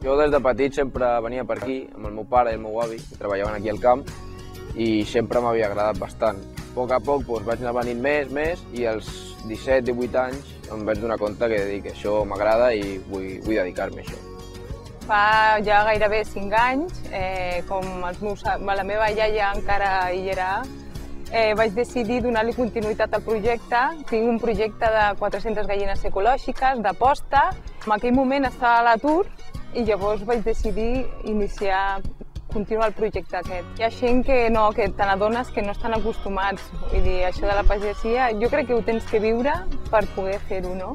Jo des de petit sempre venia per aquí, amb el meu pare i el meu avi, que treballaven aquí al camp, i sempre m'havia agradat bastant. A poc vaig anar venint més, i als 17-18 anys em vaig donar compte que això m'agrada i vull dedicar-me a això. Fa ja gairebé 5 anys, com la meva iaia encara hi era, vaig decidir donar-li continuïtat al projecte. Tinc un projecte de 400 gallines ecològiques, de posta. En aquell moment estava a l'atur i llavors vaig decidir continuar el projecte aquest. Hi ha gent que te n'adones que no estan acostumats. Vull dir, això de la pagesia, jo crec que ho tens que viure per poder fer-ho, no?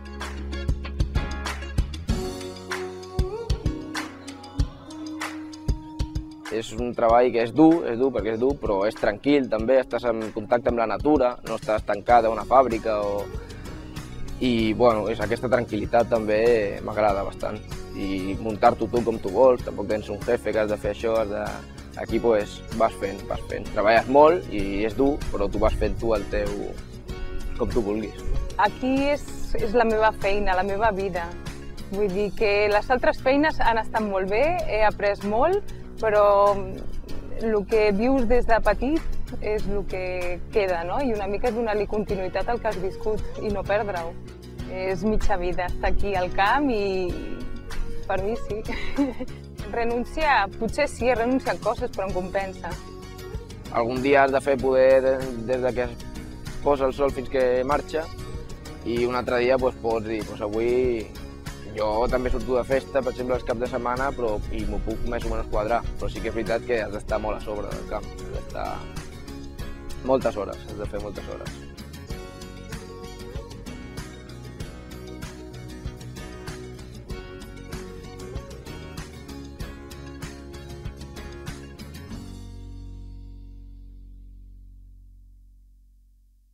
És un treball que és dur perquè és dur, però és tranquil també, estàs en contacte amb la natura, no estàs tancat a una fàbrica i bueno, aquesta tranquil·litat també m'agrada bastant. I muntar-t'ho tu com tu vols, tampoc tens un jefe que has de fer això, aquí vas fent. Treballes molt i és dur, però tu vas fent tu el teu com tu vulguis. Aquí és la meva feina, la meva vida. Vull dir que les altres feines han estat molt bé, he après molt, però el que vius des de petit és el que queda, no? I una mica és donar-li continuïtat al que has viscut i no perdre-ho. És mitja vida estar aquí al camp i per mi sí. Renunciar, potser sí, he renunciat coses, però em compensa. Algun dia has de fer poder des que es posa el sol fins que marxa i un altre dia pots dir, avui jo també surto de festa, per exemple, els caps de setmana, i m'ho puc més o menys quadrar, però sí que és veritat que has d'estar molt a sobre del camp, has d'estar moltes hores, has de fer moltes hores.